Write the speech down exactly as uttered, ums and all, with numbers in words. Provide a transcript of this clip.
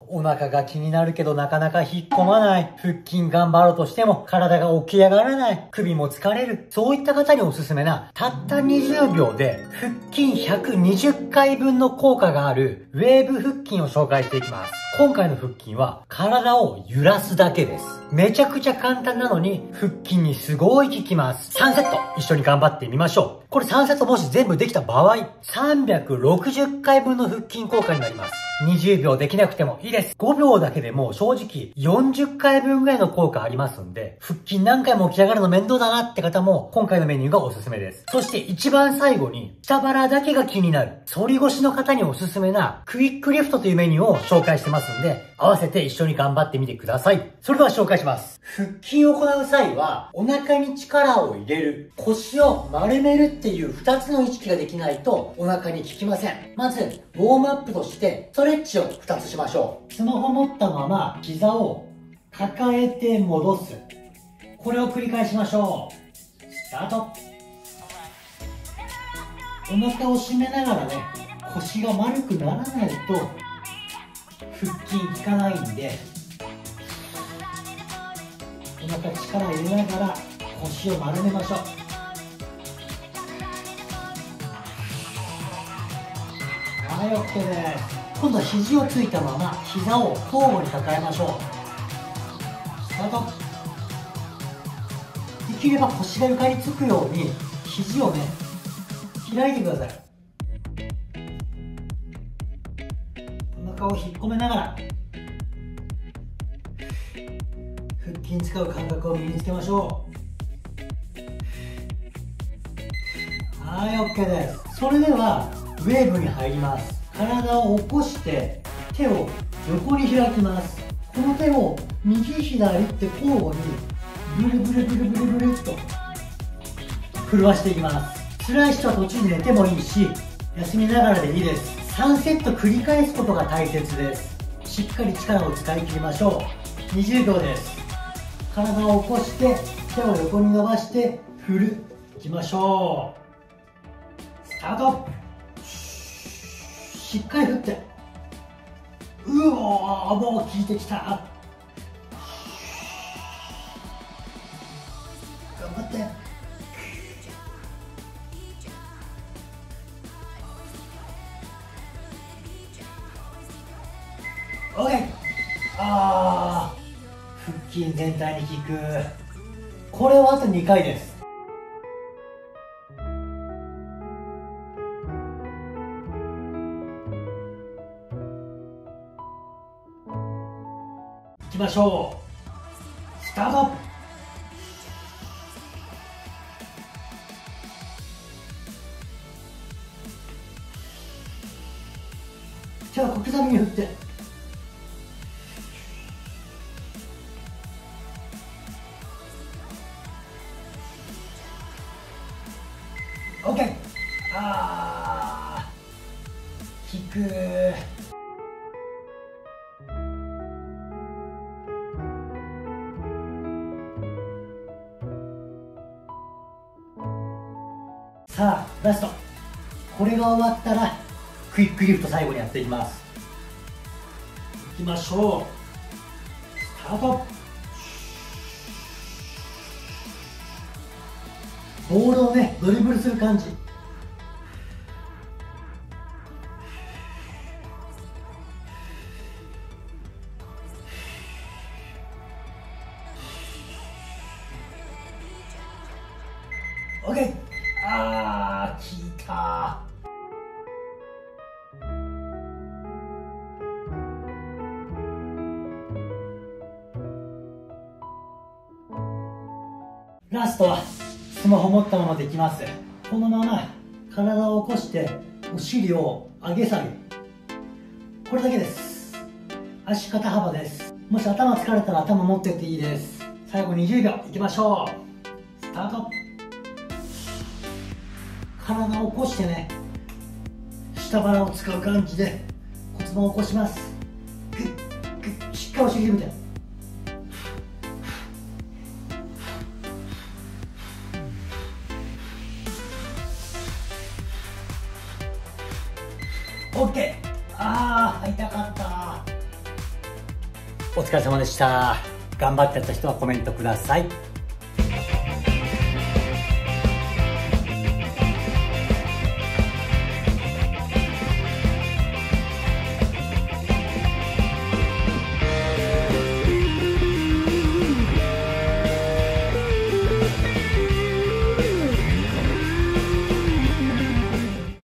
お腹が気になるけどなかなか引っ込まない。腹筋頑張ろうとしても体が起き上がらない。首も疲れる。そういった方におすすめな、たったにじゅうびょうで腹筋ひゃくにじゅっかいぶんの効果があるウェーブ腹筋を紹介していきます。今回の腹筋は体を揺らすだけです。めちゃくちゃ簡単なのに腹筋にすごい効きます。さんセット一緒に頑張ってみましょう。これさんセットもし全部できた場合、さんびゃくろくじゅっかいぶんの腹筋効果になります。にじゅうびょうできなくてもいいです。ごびょうだけでも正直よんじゅっかいぶんぐらいの効果ありますんで、腹筋何回も起き上がるの面倒だなって方も今回のメニューがおすすめです。そして一番最後に下腹だけが気になる反り腰の方におすすめなクイックリフトというメニューを紹介してますんで、合わせて一緒に頑張ってみてください。それでは紹介します。腹筋を行う際はお腹に力を入れる、腰を丸めるっていうふたつの意識ができないとお腹に効きません。まずウォームアップとしてストレッチをふたつしましょう。スマホ持ったまま膝を抱えて戻す。これを繰り返しましょう。スタート。お腹を締めながらね、腰が丸くならないと腹筋効かないんで、お腹力入れながら腰を丸めましょう。はい、 OK です。今度は肘をついたまま膝を交互に抱えましょう。スタート。できれば腰が床につくように肘をね開いてください。お腹を引っ込めながら腹筋使う感覚を身につけましょう。はい、 OK です。それではウェーブに入ります。体を起こして手を横に開きます。この手を右左って交互にブルブルブルブルブルっと震わしていきます。辛い人は途中で寝てもいいし休みながらでいいです。さんセット繰り返すことが大切です。しっかり力を使い切りましょう。にじゅうびょうです。体を起こして手を横に伸ばして振る。いきましょう。スタート。しっかり振って、うおー、もう効いてきた。頑張って。OK。 あー、腹筋全体に効く。これをあとにかいです。いきましょう。スタート。手は小刻みに振って、オッケー。あー、効く。さあラスト。これが終わったらクイックリフト最後にやっていきます。いきましょう。スタート。ボールをねドリブルする感じ。オッケー。あー、効いた。ラストはスマホ持ったままできます。このまま体を起こしてお尻を上げ下げ、これだけです。足肩幅です。もし頭疲れたら頭持ってっていいです。最後にじゅうびょういきましょう。スタート。体を起こしてね、下腹を使う感じで骨盤を起こします。グッグッ、しっかりお尻決めて。オッケー。あー、痛かった。 お疲れ様でした。頑張ってやった人はコメントください。